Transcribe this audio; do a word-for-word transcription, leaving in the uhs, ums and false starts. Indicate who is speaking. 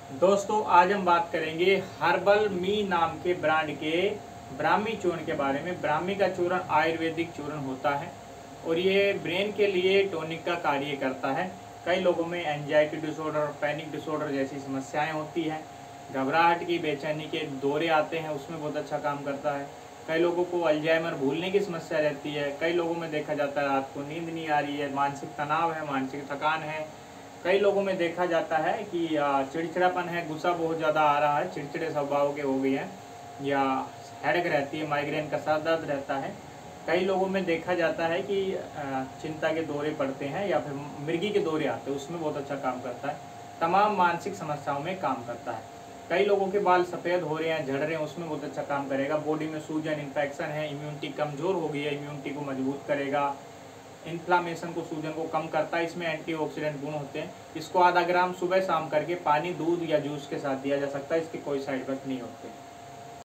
Speaker 1: दोस्तों आज हम बात करेंगे हर्बल मी नाम के ब्रांड के ब्राह्मी चूर्ण के बारे में। ब्राह्मी का चूर्ण आयुर्वेदिक चूर्ण होता है और ये ब्रेन के लिए टॉनिक का कार्य करता है। कई लोगों में एंजाइटी डिसऑर्डर, पैनिक डिसऑर्डर जैसी समस्याएं होती हैं। घबराहट की, बेचैनी के दौरे आते हैं, उसमें बहुत अच्छा काम करता है। कई लोगों को अल्जाइमर, भूलने की समस्या रहती है। कई लोगों में देखा जाता है रात को नींद नहीं आ रही है, मानसिक तनाव है, मानसिक थकान है। कई लोगों में देखा जाता है कि चिड़चिड़ापन है, गुस्सा बहुत ज़्यादा आ रहा है, चिड़चिड़े स्वभाव के हो गए हैं, या हेडेक रहती है, माइग्रेन का सर दर्द रहता है। कई लोगों में देखा जाता है कि चिंता के दौरे पड़ते हैं या फिर मिर्गी के दौरे आते हैं, उसमें बहुत अच्छा काम करता है। तमाम मानसिक समस्याओं में काम करता है। कई लोगों के बाल सफ़ेद हो रहे हैं, झड़ रहे हैं, उसमें बहुत अच्छा काम करेगा। बॉडी में सूजन, इन्फेक्शन है, इम्यूनिटी कमज़ोर हो गई है, इम्यूनिटी को मजबूत करेगा। इन्फ्लामेशन को, सूजन को कम करता है। इसमें एंटीऑक्सीडेंट गुण होते हैं। इसको आधा ग्राम सुबह शाम करके पानी, दूध या जूस के साथ दिया जा सकता है। इसके कोई साइड इफेक्ट नहीं होते।